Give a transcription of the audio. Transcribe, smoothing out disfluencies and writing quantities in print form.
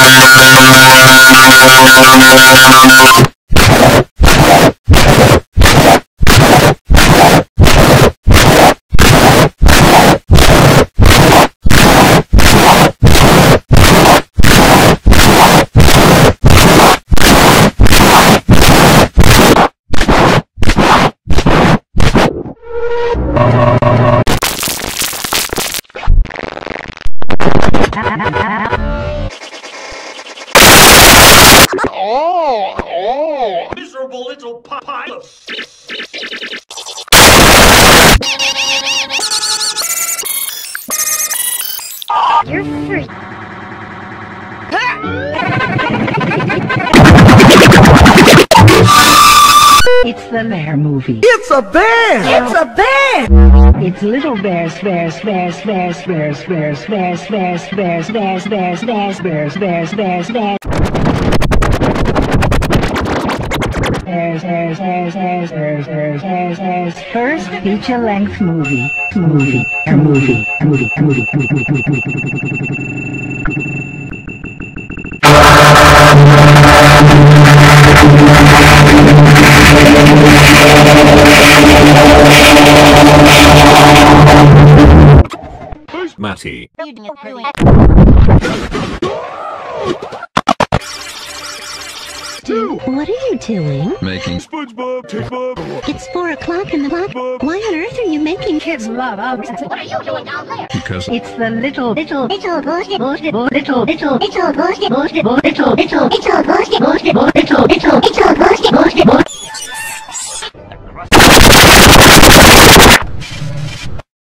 Miserable little pile of You're free. It's the bear movie. It's a bear! It's a bear! It's little bears, bears, bears, bears, bears, bears, bears, bears, bears, bears, bears, bears, bears, bears, bears, bears. First feature-length movie. Matty. What are you doing? Making SpongeBob. It's 4 o'clock in the clock. Why on earth are you making Kids love out. What are you doing down there? Because It's the little bullshit. little Bullshit.